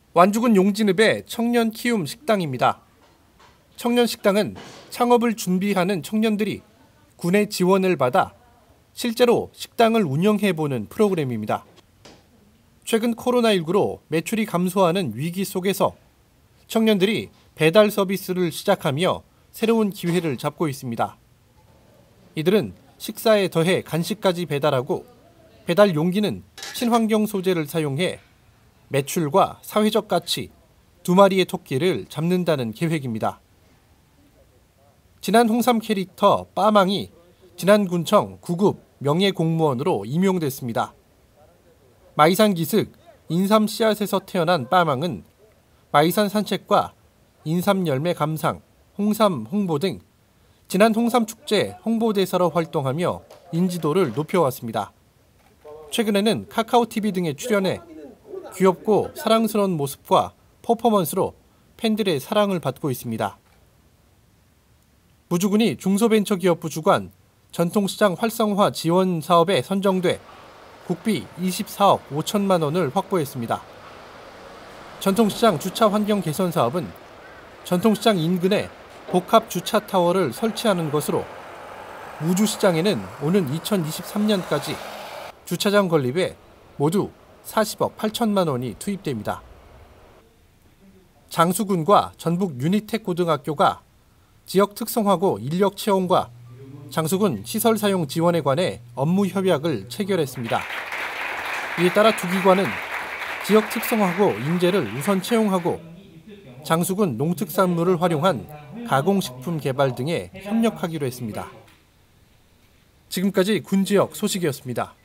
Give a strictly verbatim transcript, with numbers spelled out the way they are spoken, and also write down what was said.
완주군 용진읍의 청년 키움 식당입니다. 청년 식당은 창업을 준비하는 청년들이 군의 지원을 받아 실제로 식당을 운영해보는 프로그램입니다. 최근 코로나십구로 매출이 감소하는 위기 속에서 청년들이 배달 서비스를 시작하며 새로운 기회를 잡고 있습니다. 이들은 식사에 더해 간식까지 배달하고 배달 용기는 친환경 소재를 사용해 매출과 사회적 가치 두 마리의 토끼를 잡는다는 계획입니다. 지난 홍삼 캐릭터 빠망이 진안군청 구급 명예공무원으로 임용됐습니다. 마이산 기슭 인삼 씨앗에서 태어난 빠망은 마이산 산책과 인삼 열매 감상, 홍삼 홍보 등 진안 홍삼 축제 홍보대사로 활동하며 인지도를 높여왔습니다. 최근에는 카카오티비 등에 출연해 귀엽고 사랑스러운 모습과 퍼포먼스로 팬들의 사랑을 받고 있습니다. 무주군이 중소벤처기업부 주관 전통시장 활성화 지원 사업에 선정돼 국비 이십사억 오천만 원을 확보했습니다. 전통시장 주차 환경 개선 사업은 전통시장 인근에 복합 주차 타워를 설치하는 것으로 무주시장에는 오는 이천이십삼 년까지 주차장 건립에 모두 사십억 팔천만 원이 투입됩니다. 장수군과 전북 유니텍 고등학교가 지역 특성화고 인력 채용과 장수군 시설 사용 지원에 관해 업무 협약을 체결했습니다. 이에 따라 두 기관은 지역 특성화고 인재를 우선 채용하고 장수군 농특산물을 활용한 가공식품 개발 등에 협력하기로 했습니다. 지금까지 군 지역 소식이었습니다.